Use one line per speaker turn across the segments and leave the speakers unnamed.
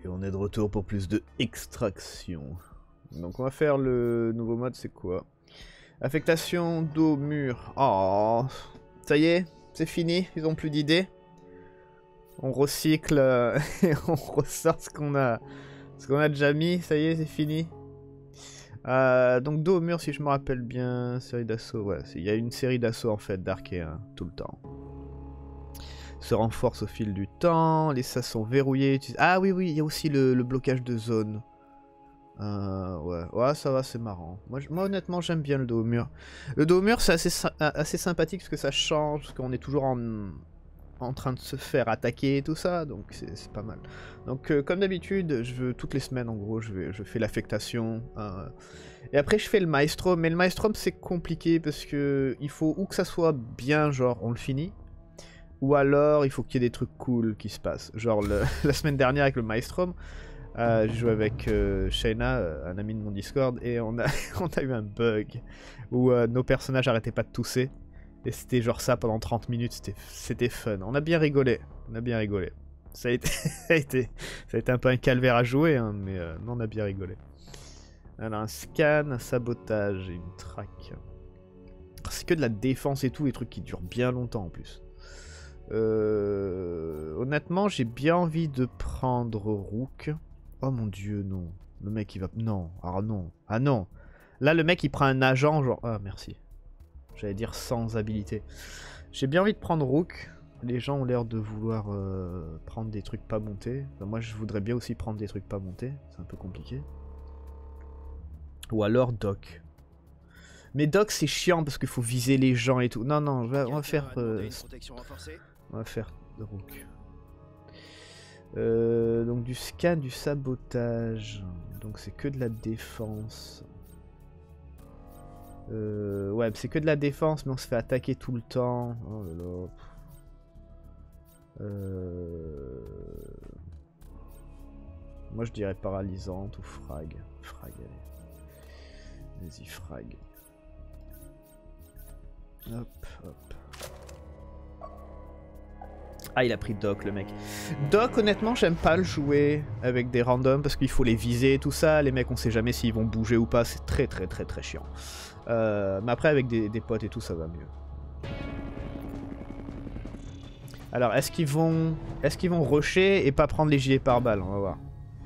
Et on est de retour pour plus de extraction. Donc on va faire le nouveau mode, c'est quoi? Affectation d'eau mur. Oh, ça y est, c'est fini, ils ont plus d'idées. On recycle et on ressort ce qu'on a déjà mis, ça y est, c'est fini. Donc dos au mur, si je me rappelle bien, série d'assaut, ouais, il y a une série d'assaut en fait d'archéens tout le temps. Se renforce au fil du temps, les sas sont verrouillés. Ah oui, il y a aussi le blocage de zone. Ouais, ça va, c'est marrant. Moi honnêtement, j'aime bien le dos au mur. Le dos au mur, c'est assez sympathique parce que ça change, parce qu'on est toujours en train de se faire attaquer et tout ça, donc c'est pas mal. Donc comme d'habitude, toutes les semaines en gros, je fais l'affectation. Et après je fais le maelstrom, mais le maelstrom c'est compliqué parce que il faut ou que ça soit bien, genre on le finit, ou alors il faut qu'il y ait des trucs cool qui se passent. Genre la semaine dernière avec le maelstrom, j'ai joué avec Shayna, un ami de mon Discord, et on a eu un bug où nos personnages arrêtaient pas de tousser. Et c'était genre ça pendant 30 minutes, c'était fun. On a bien rigolé, Ça a été un peu un calvaire à jouer, hein, mais on a bien rigolé. Alors un scan, un sabotage et une traque. C'est que de la défense et tout, des trucs qui durent bien longtemps en plus. Honnêtement, j'ai bien envie de prendre Rook. Oh mon dieu, non. Le mec il va... Non, ah non. Ah non. Là le mec il prend un agent genre... Ah merci. J'allais dire sans habilité. J'ai bien envie de prendre Rook. Les gens ont l'air de vouloir prendre des trucs pas montés. Enfin, moi je voudrais bien aussi prendre des trucs pas montés. C'est un peu compliqué. Ou alors Doc. Mais Doc c'est chiant parce qu'il faut viser les gens et tout. Non, on va faire... on va faire Rook. Donc du scan, du sabotage. Donc c'est que de la défense. Ouais, c'est que de la défense, mais on se fait attaquer tout le temps. Oh là là. Moi je dirais paralysante ou frag. Frag, allez. Vas-y, frag. Hop. Ah, il a pris Doc, le mec. Doc, honnêtement, j'aime pas le jouer avec des randoms parce qu'il faut les viser et tout ça. Les mecs, on sait jamais s'ils vont bouger ou pas. C'est très chiant. Mais après, avec des potes et tout, ça va mieux. Alors, est-ce qu'ils vont rusher et pas prendre les gilets pare-balles? On va voir.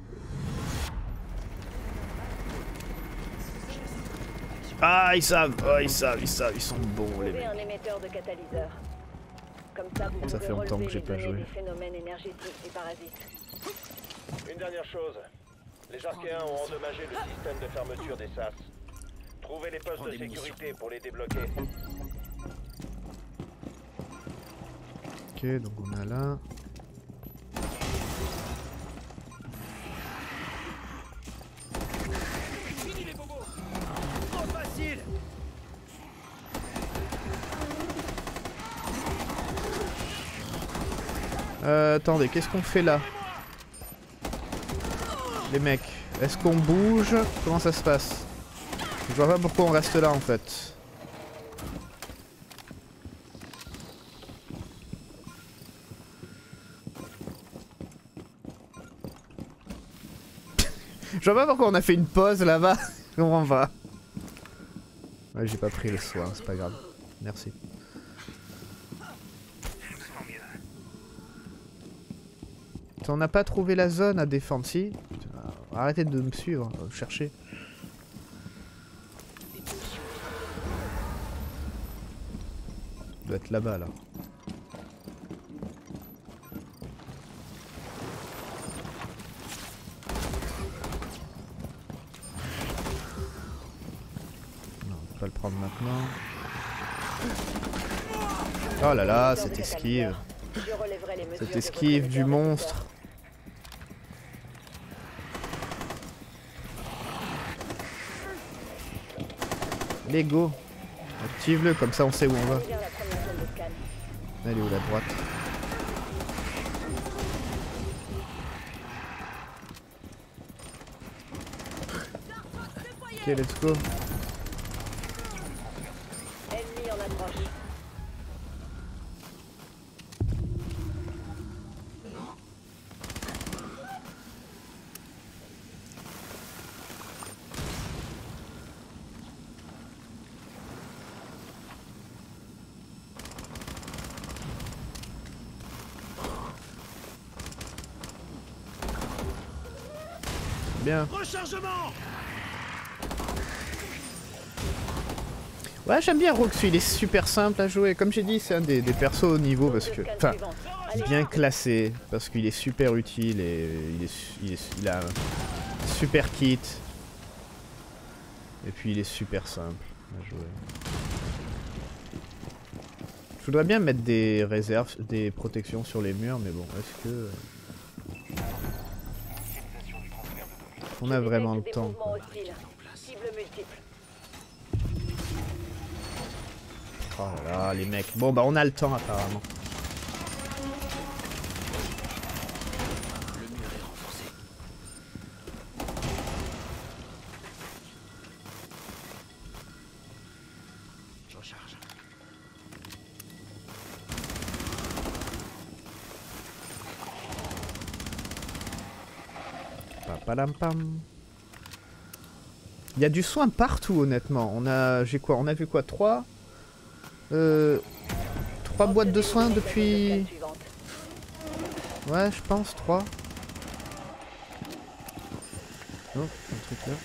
Ah, ils savent. Oh, ils sont bons, les mecs. Ça fait longtemps que j'ai pas joué.
Une dernière chose. Les Archéens ont endommagé le système de fermeture des sas. Trouvez les postes de sécurité pour les débloquer.
Ok, donc on a là.
Fini les bobos. Trop facile.
Attendez, qu'est-ce qu'on fait là? Les mecs, est-ce qu'on bouge? Comment ça se passe? Je vois pas pourquoi on reste là en fait. Je vois pas pourquoi on a fait une pause là-bas. On va. Ouais, j'ai pas pris le soin, c'est pas grave. Merci. On n'a pas trouvé la zone à défendre, si. Arrêtez de me suivre, chercher. Il doit être là-bas, là. Non, on peut pas le prendre maintenant. Oh là là, cette esquive. Cette esquive du monstre. Lego. Active-le, comme ça on sait où on va. Elle est où la droite? Ok, let's go.
Ennemi en approche.
Bien.
Rechargement.
Ouais, j'aime bien Rook, il est super simple à jouer. Comme j'ai dit, c'est un des persos au niveau parce que... Enfin, bien classé, parce qu'il est super utile et il a un super kit. Et puis il est super simple à jouer. Je voudrais bien mettre des réserves, des protections sur les murs, mais bon, est-ce que... On a vraiment le temps, quoi. Oh là là, les mecs. Bon bah on a le temps apparemment.
Le mur est renforcé. Je recharge.
Papalam-pam. Il y a du soin partout honnêtement. On a vu quoi 3 boîtes de soins depuis... Ouais, je pense 3. Oh, un truc là.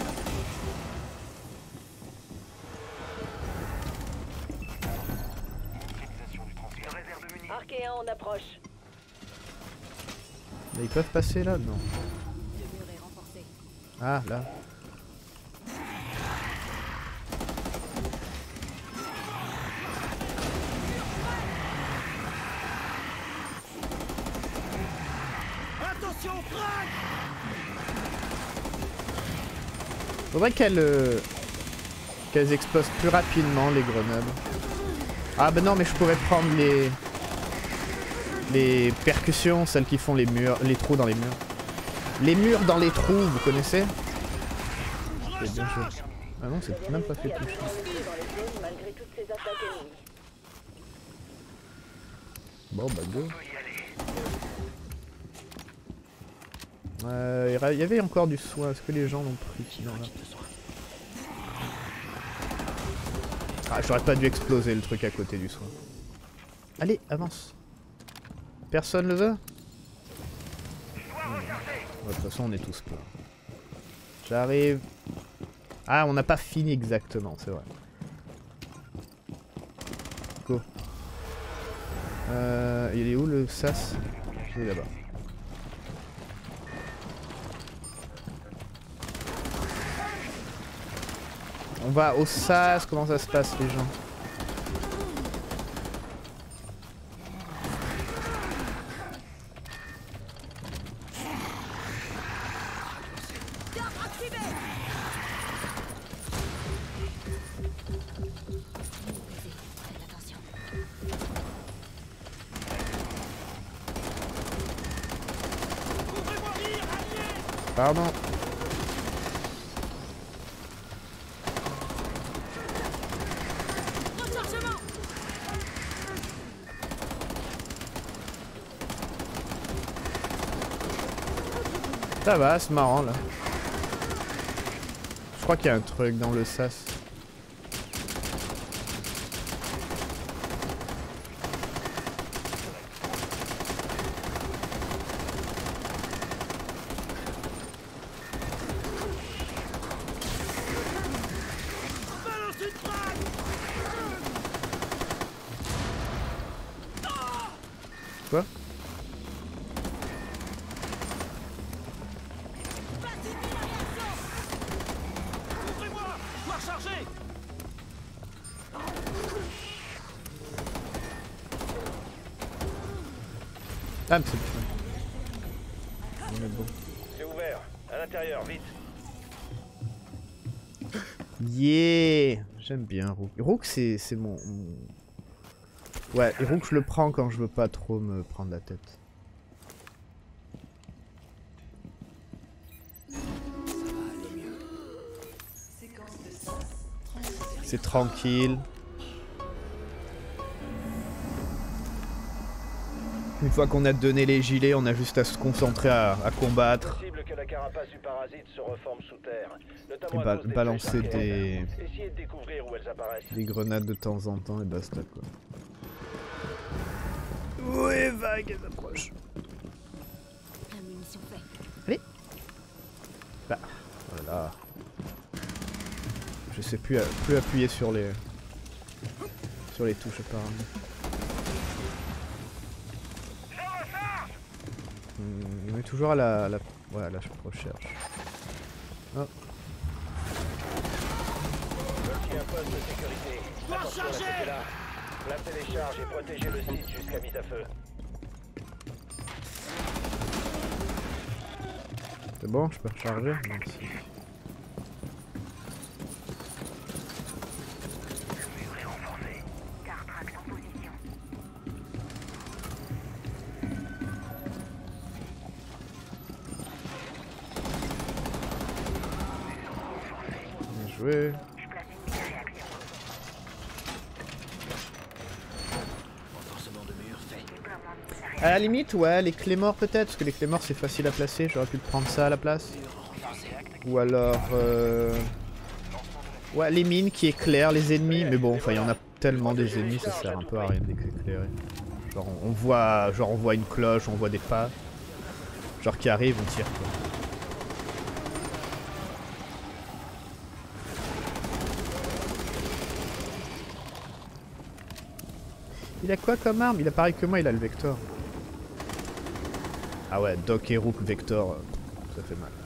Archéen en approche.
Mais ils peuvent passer là? Non. Ah, là.
Attention, frag.
Faudrait qu'elles explosent plus rapidement les grenades. Ah bah non, mais je pourrais prendre les percussions, celles qui font les murs, les trous dans les murs. Les murs dans les trous, vous connaissez? C'est bien joué. Ah non, c'est même pas fait toucher. Bon bah go. Il y avait encore du soin, est-ce que les gens l'ont pris? Non, là. Ah, j'aurais pas dû exploser le truc à côté du soin. Allez, avance. Personne le veut? De toute façon, on est tous pleins. J'arrive. Ah, on n'a pas fini exactement, c'est vrai. Go. Il est où le sas? Il est là-bas. On va au sas, comment ça se passe les gens? Pardon. Ça va, c'est marrant là. Je crois qu'il y a un truc dans le sas. Quoi? Ah, mais c'est plus. On est bon.
C'est ouvert. À l'intérieur, vite.
Yeah! J'aime bien Rook. Rook, c'est mon... Ouais, et Rook, je le prends quand je veux pas trop me prendre la tête. C'est tranquille. Une fois qu'on a donné les gilets, on a juste à se concentrer à combattre.
Possible que la carapace du parasite se reforme sous terre, notamment
Et
à cause des
balancer
flèches
des...
archéennes. Essayez de découvrir où elles apparaissent.
des grenades de temps en temps et basta quoi. Oui, vague, elle approche. Allez. sais plus appuyer sur les touches apparemment. On est toujours à la ouais, la recherche. Oh.
Voici un poste de sécurité. Attention à ce côté-là. Placez les charges et protégez le site jusqu'à mise à feu.
C'est bon, je peux recharger? Merci. Bien joué. À la limite, ouais, les clémores peut-être, parce que les clémores c'est facile à placer, j'aurais pu prendre ça à la place. Ou alors... ouais, les mines qui éclairent les ennemis, mais bon, enfin il y en a tellement des ennemis, ça sert un peu à rien d'éclairer. Genre on voit une cloche, on voit des pas, genre qui arrivent, on tire quoi. Il a quoi comme arme? Il a pareil que moi, il a le Vector. Ah ouais, Doc et Rook Vector, ça fait mal.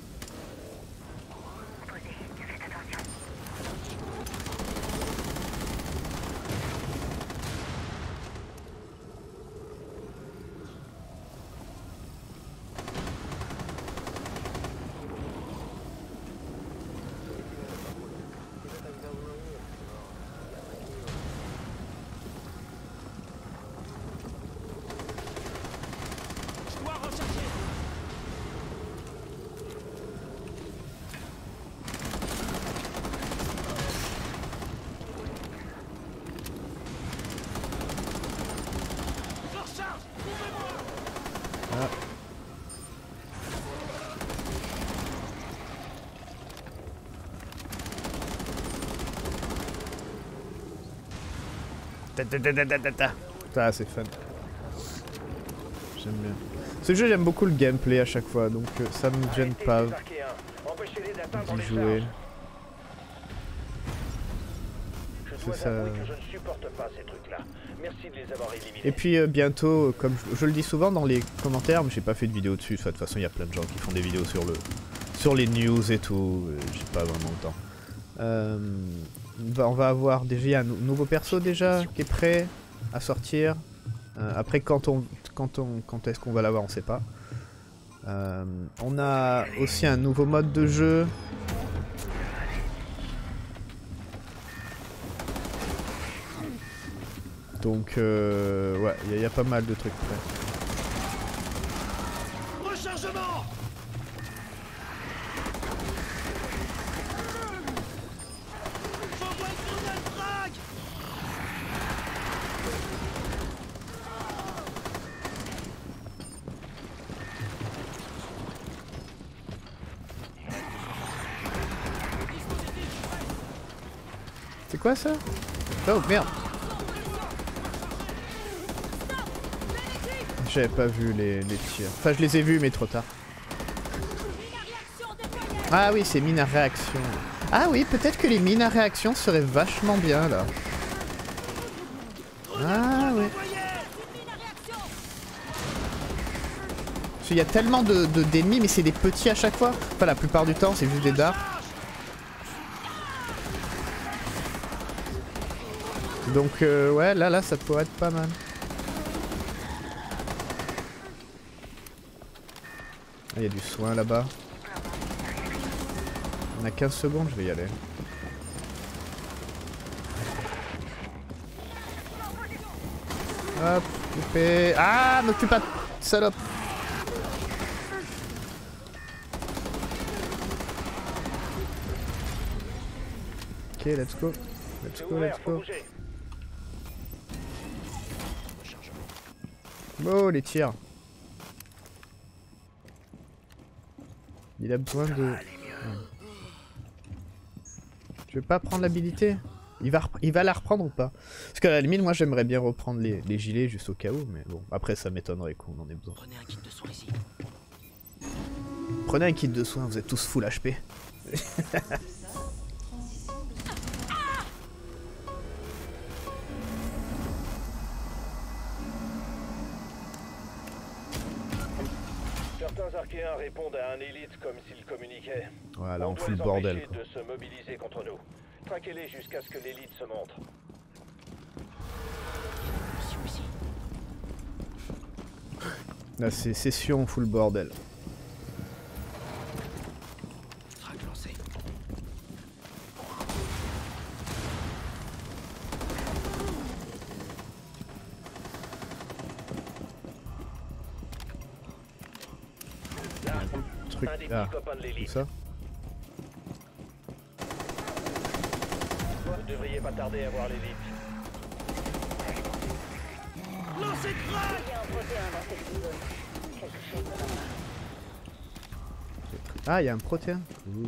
Ah. Ça c'est fun. J'aime bien. Ce jeu j'aime beaucoup le gameplay à chaque fois, donc ça me gêne pas d'y jouer. C'est ça. Et puis bientôt, comme je le dis souvent dans les commentaires, mais j'ai pas fait de vidéo dessus, de toute façon il y a plein de gens qui font des vidéos sur les news et tout, j'ai pas vraiment le temps. On va avoir déjà un nouveau perso déjà qui est prêt à sortir. Après quand est-ce qu'on va l'avoir on sait pas. On a aussi un nouveau mode de jeu. Donc ouais, il y a pas mal de trucs prêts.
Rechargement. J'envoie une grenade frag.
C'est quoi ça? Oh merde! J'avais pas vu les tirs. Enfin, je les ai vus, mais trop tard. Ah oui, c'est mine à réaction. Ah oui, peut-être que les mines à réaction seraient vachement bien, là. Ah oui. Parce qu'il y a tellement d'ennemis, mais c'est des petits à chaque fois. Enfin, la plupart du temps, c'est juste des dards. Donc, ouais, là, ça pourrait être pas mal. Il y a du soin là-bas. On a 15 secondes, je vais y aller. Hop, coupé. Ah, me tue pas, salope. Ok, let's go. Let's go, let's go. Oh, les tirs. Il a besoin de... Ouais. Je vais pas prendre l'habilité. Il va la reprendre ou pas? Parce qu'à la limite, moi j'aimerais bien reprendre les gilets juste au cas où, mais bon, après ça m'étonnerait qu'on en ait besoin.
Prenez un kit de soins ici.
Prenez un kit de soins, vous êtes tous full HP.
Certains Archéens répondent à un élite comme s'ils communiquaient.
Voilà, on
doit
fout le
les
bordel.
empêcher de se mobiliser contre nous. Traquez-les jusqu'à ce que l'élite se montre.
Mission ici.
Là, c'est session, on fout le bordel.
Track lancé.
Truc.
Un des
Ah,
petits copains de
tout
l'élite.
ça.
Vous ne devriez pas tarder à voir l'élite.
Lancez de track.
Il y a un protéin dans cette zone. Quelque chose de normal.
Ah, il y a un protéin. Ouh.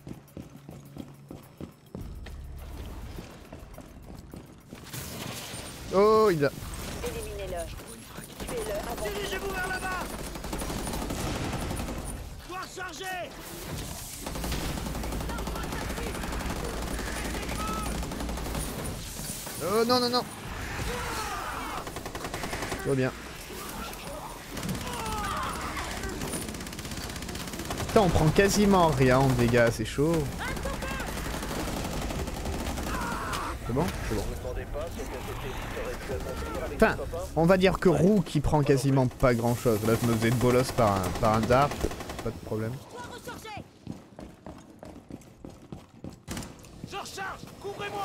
Oh, il a.
Éliminez-le. Tuez-le avant.
Dirigez-vous vers là-bas. Pouvoir charger.
Oh non, non, non. Tout va bien. Putain, on prend quasiment rien en dégâts, c'est chaud. C'est bon? C'est bon.
Vous ne demandez pas ce que cette élite aurait pu accomplir avec
Enfin,
ses copains.
on va dire que Roux qui prend quasiment pas grand chose. Là, je me faisais de bolos par un dart. Pas de problème.
Je recharge. Couvrez-moi.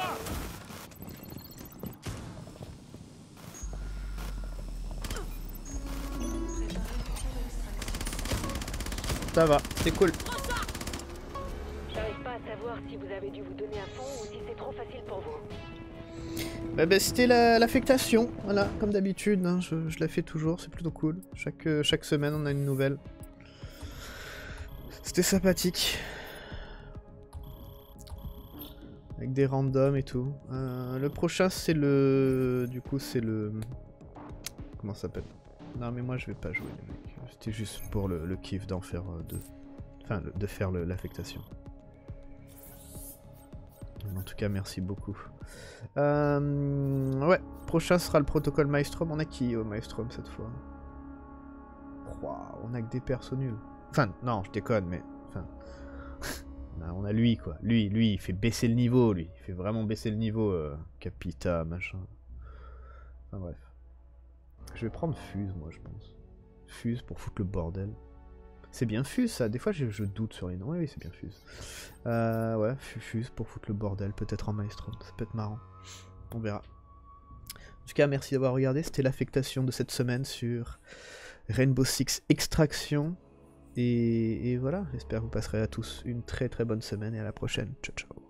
Ça va, c'est cool.
J'arrive pas à savoir si vous avez dû vous donner à fond ou si c'est trop facile pour vous.
Bah, c'était l'affectation, voilà, comme d'habitude, hein, je la fais toujours, c'est plutôt cool. Chaque semaine on a une nouvelle. C'était sympathique. Avec des randoms et tout. Le prochain c'est le... Du coup c'est le... Comment ça s'appelle? Non mais moi je vais pas jouer les mecs. C'était juste pour le kiff d'en faire deux. Enfin de faire l'affectation. En tout cas merci beaucoup. Ouais, prochain sera le protocole Maelstrom. On a qui au Maelstrom cette fois? Wow, on a que des persos nuls. Enfin, non, je déconne, mais... Enfin... on a lui, quoi. Lui, il fait baisser le niveau, lui. Il fait vraiment baisser le niveau, Capita, machin. Enfin bref. Je vais prendre Fuse, moi, je pense. Fuse pour foutre le bordel. C'est bien Fuse, ça. Des fois, je doute sur les noms. Oui, c'est bien Fuse. Ouais, Fuse pour foutre le bordel, peut-être en Maelstrom. Ça peut être marrant. On verra. En tout cas, merci d'avoir regardé. C'était l'affectation de cette semaine sur Rainbow Six Extraction. Et voilà, j'espère que vous passerez à tous une très très bonne semaine et à la prochaine. Ciao, ciao.